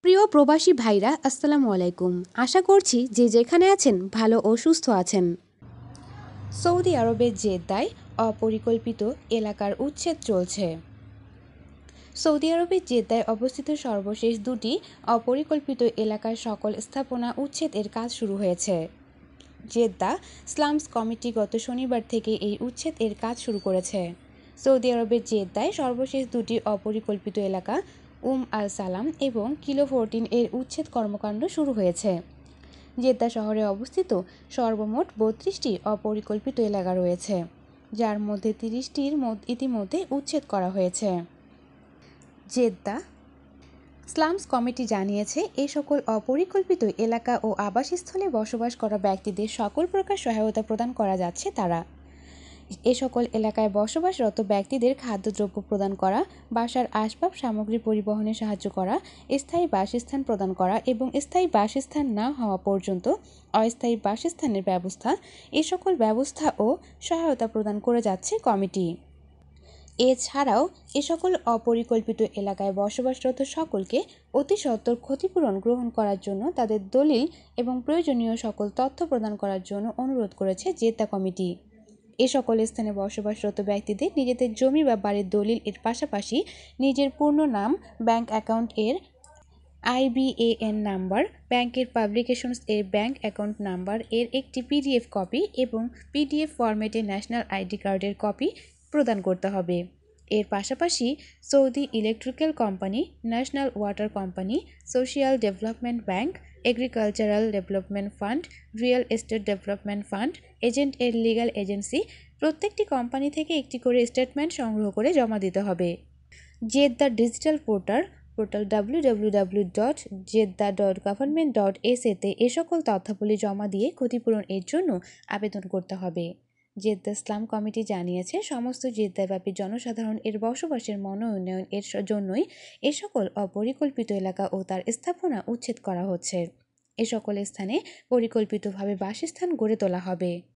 প্রিয় প্রবাসী ভাইরা, আসসালামু আলাইকুম। আশা করছি যে যেখানে আছেন ভালো ও সুস্থ আছেন। সৌদি আরবের জেদ্দায় অপরিকল্পিত এলাকার উচ্ছেদ চলছে। সৌদি আরবের জেদ্দায় অবস্থিত সর্বশেষ দুটি অপরিকল্পিত এলাকার সকল স্থাপনা উচ্ছেদের কাজ শুরু হয়েছে। জেদ্দা স্লামস কমিটি গত শনিবার থেকে এই উচ্ছেদের কাজ শুরু করেছে। সৌদি আরবের জেদ্দায় সর্বশেষ দুটি অপরিকল্পিত এলাকা আল সালাম এবং কিলো 14 এর উচ্ছেদ কর্মকাণ্ড শুরু হয়েছে। জেদ্দা শহরে অবস্থিত সর্বমোট 32টি অপরিকল্পিত এলাকা রয়েছে, যার মধ্যে 30টির ইতিমধ্যে উচ্ছেদ করা হয়েছে। জেদ্দা স্লামস কমিটি জানিয়েছে, এই সকল অপরিকল্পিত এলাকা ও আবাসস্থলে বসবাস করা ব্যক্তিদের সকল প্রকার সহায়তা প্রদান করা যাচ্ছে। তারা এ সকল এলাকায় বসবাসরত ব্যক্তিদের খাদ্যদ্রব্য প্রদান করা, বাসার আসবাব সামগ্রী পরিবহনে সাহায্য করা, স্থায়ী বাসস্থান প্রদান করা এবং স্থায়ী বাসস্থান না হওয়া পর্যন্ত অস্থায়ী বাসস্থানের ব্যবস্থা, এ সকল ব্যবস্থা ও সহায়তা প্রদান করে যাচ্ছে কমিটি। এছাড়াও এ সকল অপরিকল্পিত এলাকায় বসবাসরত সকলকে অতি সত্বর ক্ষতিপূরণ গ্রহণ করার জন্য তাদের দলিল এবং প্রয়োজনীয় সকল তথ্য প্রদান করার জন্য অনুরোধ করেছে জেদ্দা কমিটি। এ সকল স্থানে বসবাসরত ব্যক্তিদের নিজেদের জমি বা বাড়ির দলিল এর পাশাপাশি নিজের পূর্ণ নাম, ব্যাংক অ্যাকাউন্ট এর IBAN নাম্বার, ব্যাংকের পাবলিকেশনস এর ব্যাংক অ্যাকাউন্ট নাম্বার এর একটি PDF কপি এবং PDF ফরম্যাটে ন্যাশনাল আইডি কার্ডের কপি প্রদান করতে হবে। এর পাশাপাশি Saudi electrical company, national water company, social development bank, agricultural development fund, real estate development fund, agent এর লিগ্যাল এজেন্সি প্রত্যেকটি কোম্পানি থেকে একটি করে স্টেটমেন্ট সংগ্রহ করে জমা দিতে হবে। জেদ্দা ডিজিটাল পোর্টাল www.jeddah.government.sa তে এ সকল তথ্যাবলী জমা দিয়ে ক্ষতিপূরণ এর জন্য আবেদন করতে হবে। জেদ্দা ইসলাম কমিটি জানিয়েছে, সমস্ত জেদ্দাব্যাপী জনসাধারণ এর বসবাসের উন্নয়ন এর জন্যই এ সকল অপরিকল্পিত এলাকা ও তার স্থাপনা উচ্ছেদ করা হচ্ছে। এ সকল স্থানে পরিকল্পিতভাবে বাসস্থান গড়ে তোলা হবে।